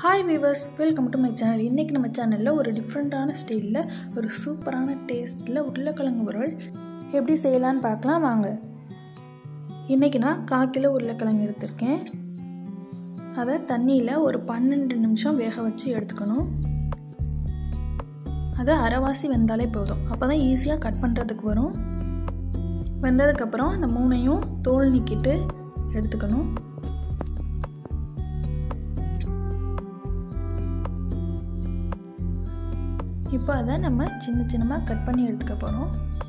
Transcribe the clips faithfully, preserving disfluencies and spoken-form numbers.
Hi viewers, welcome to my channel. இன்னைக்கு நம்ம சேனல்ல ஒரு டிஃபரண்டான ஸ்டைல்ல ஒரு சூப்பரான டேஸ்ட்ல உருளைக்கிழங்கு வறுவல் எப்படி செய்யலாம்னு பார்க்கலாம் வாங்க. இன்னைக்கு நான் கால் கிலோ உருளைக்கிழங்கு எடுத்துர்க்கேன். அத தண்ணியில ஒரு பன்னிரண்டு நிமிஷம் வேக வச்சு எடுத்துக்கணும். அது அரைவாசி வெந்தாலே போதும். அப்பதான் ஈஸியா கட் பண்றதுக்கு வரும். வெந்ததுக்கு அப்புறம் அந்த மூணையும் தோல் நீக்கிட்டு எடுத்துக்கணும். இப்போ அதை நம்ம சின்ன சின்னமா கட் பண்ணி எடுத்துக்க போறோம்.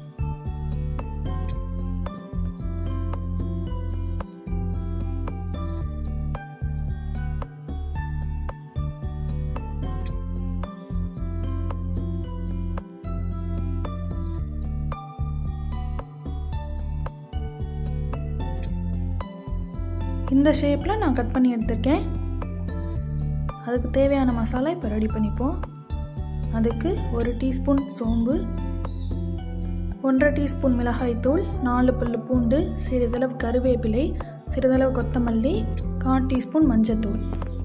இந்த ஷேப்ல நான் கட் பண்ணி எடுத்துர்க்கேன். அதுக்கு தேவையான மசாலா இப்போ ரெடி பண்ணிப்போம். அதுக்கு ஒரு டீஸ்பூன் சோம்பு, ஒன்றரை டீஸ்பூன் மிளகாய் தூள், நாலு பல்லு பூண்டு, சிறிதளவு கருவேப்பிலை, சிறிதளவு கொத்தமல்லி, கால் டீஸ்பூன் மஞ்சத்தூள்,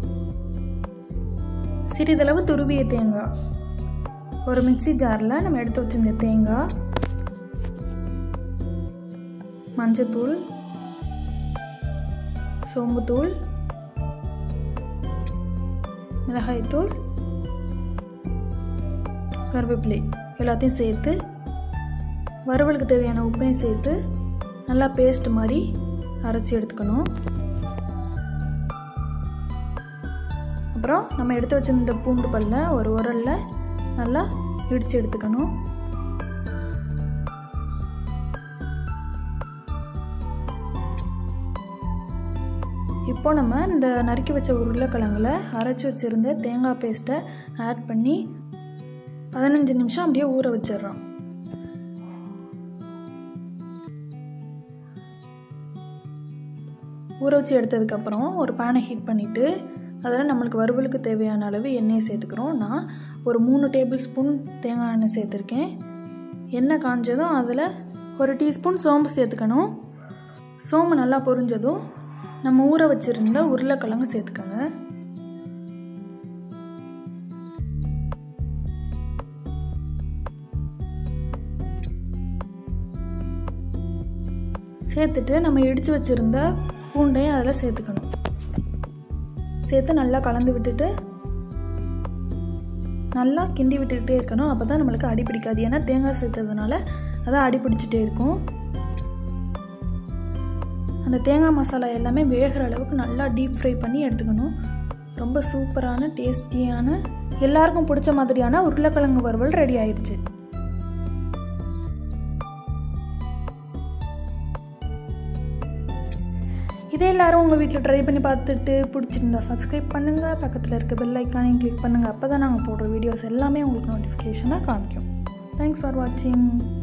சிறிதளவு துருவிய தேங்காய், ஒரு மிக்ஸி ஜாரில் நம்ம எடுத்து வச்சிருந்த தேங்காய், மஞ்சத்தூள், சோம்புத்தூள், மிளகாய்த்தூள், கருவேப்பிலை எல்லாத்தையும் சேர்த்து வறுவலுக்கு தேவையான உப்பையும் சேர்த்து நல்லா பேஸ்ட் மாதிரி அரைச்சி எடுத்துக்கணும். அப்புறம் நம்ம எடுத்து வச்சிருந்த பூண்டு பல்ல ஒரு உரல்ல நல்லா இடிச்சு எடுத்துக்கணும். இப்போ நம்ம இந்த நறுக்கி வச்ச உருளைக்கிழங்குல அரைச்சி வச்சிருந்த தேங்காய் பேஸ்ட்டை ஆட் பண்ணி பதினஞ்சு நிமிஷம் அப்படியே ஊற வச்சிடறோம். ஊற வச்சு எடுத்ததுக்கப்புறம் ஒரு பேனை ஹீட் பண்ணிவிட்டு அதில் நம்மளுக்கு வறுவலுக்கு தேவையான அளவு எண்ணெயை சேர்த்துக்கிறோம். நான் ஒரு மூணு டேபிள் ஸ்பூன் தேங்காய் எண்ணெய் சேர்த்துருக்கேன். எண்ணெய் காஞ்சதும் அதில் ஒரு டீஸ்பூன் சோம்பு சேர்த்துக்கணும். சோம்பு நல்லா பொரிஞ்சதும் நம்ம ஊற வச்சுருந்த உருளைக்கிழங்கு சேர்த்துக்கோங்க. சேர்த்துட்டு நம்ம இடித்து வச்சுருந்த பூண்டையும் அதில் சேர்த்துக்கணும். சேர்த்து நல்லா கலந்து விட்டுட்டு நல்லா கிண்டி விட்டுக்கிட்டே இருக்கணும். அப்போ தான் நம்மளுக்கு அடி பிடிக்காது. ஏன்னா தேங்காய் சேர்த்ததுனால அதான் அடி பிடிச்சிட்டே இருக்கும். அந்த தேங்காய் மசாலா எல்லாமே வேகிற அளவுக்கு நல்லா டீப் ஃப்ரை பண்ணி எடுத்துக்கணும். ரொம்ப சூப்பரான டேஸ்டியான எல்லாருக்கும் பிடிச்ச மாதிரியான உருளைக்கிழங்கு வறுவல் ரெடி ஆயிடுச்சு. இதே எல்லாரும் உங்கள் வீட்டில் ட்ரை பண்ணி பார்த்துட்டு பிடிச்சிருந்தா சப்ஸ்கிரைப் பண்ணுங்கள். பக்கத்தில் இருக்க பெல் ஐக்கானையும் கிளிக் பண்ணுங்கள். அப்போ தான் நாங்கள் போடுற வீடியோஸ் எல்லாமே உங்களுக்கு நோட்டிஃபிகேஷனாக காமிக்கும். தேங்க்ஸ் ஃபார் வாட்சிங்.